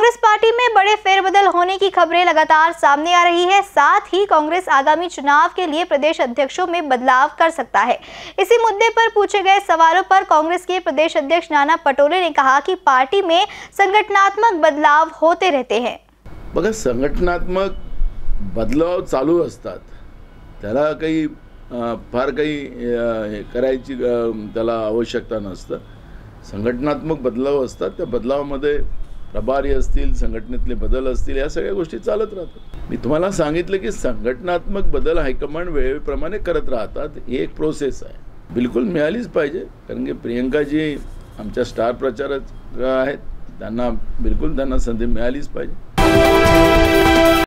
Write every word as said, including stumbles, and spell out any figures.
Congress party में बड़े फेरबदल होने की खबरें लगातार सामने आ रही है। साथ ही कांग्रेस आगामी चुनाव के लिए प्रदेश अध्यक्षों में बदलाव कर सकता है। इसी मुद्दे पर पूछे गए सवालों पर कांग्रेस के प्रदेश अध्यक्ष नाना पटोले ने कहा कि पार्टी में संगठनात्मक बदलाव होते रहते हैं। बघा, संघटनात्मक बदलाव चालू असतात, त्याला काही फार काही करायची त्याला आवश्यकता नसतं। संघटनात्मक बदलाव असतात, त्या बदलावामध्ये प्रभारी असतील, संघटनेतले बदल असतील, या सगळ्या गोष्टी चालत राहतात। मी तुम्हाला सांगितलं की संघटनात्मक बदल हायकमांड वेळेप्रमाणे करत राहतात। ही एक प्रोसेस आहे, बिलकुल मिळालीच पाहिजे, कारण की प्रियंका जी आमच्या स्टार प्रचारक आहेत, त्यांना बिलकुल त्यांना संधी मिळालीच पाहिजे।